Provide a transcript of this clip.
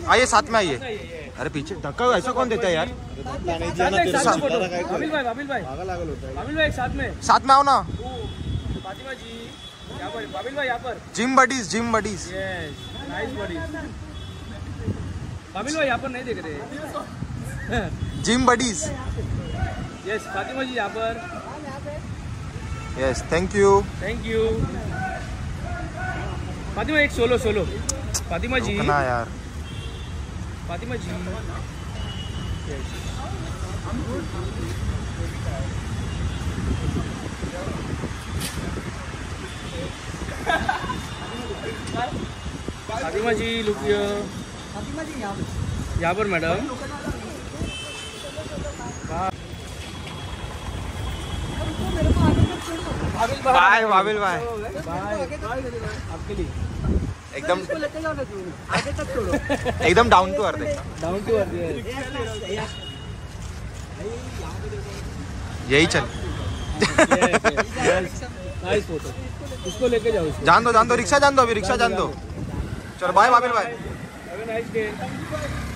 आइए साथ में आइए। अरे पीछे धक्का ऐसा कौन देता है यार? साथ में आओ ना। फातिमा जी यहाँ पर, बाबिल भाई यहाँ पर। Gym buddies, gym buddies. Nice buddies. Babil भाई यहाँ पर नहीं देख रहे। Gym buddies. Yes, Fatima ji यहाँ पर। Yes, thank you. Thank you. Fatima एक सोलो फातिमा जी ना यार। फातिमा जी। यस। फातिमा जी लुक फातिमा जी यहाँ पर मैडम। बाय बाबिल भाई। आपके लिए एकदम लेके जाओ ना तू, आगे तक छोड़ो। एकदम down to earth. Down to earth. यही चल। Nice photo. इसको लेके जाओ। जान दो रिक्शा जान दो, अभी रिक्शा जान दो। चलो बाय बाबिल भाई। Have a nice day.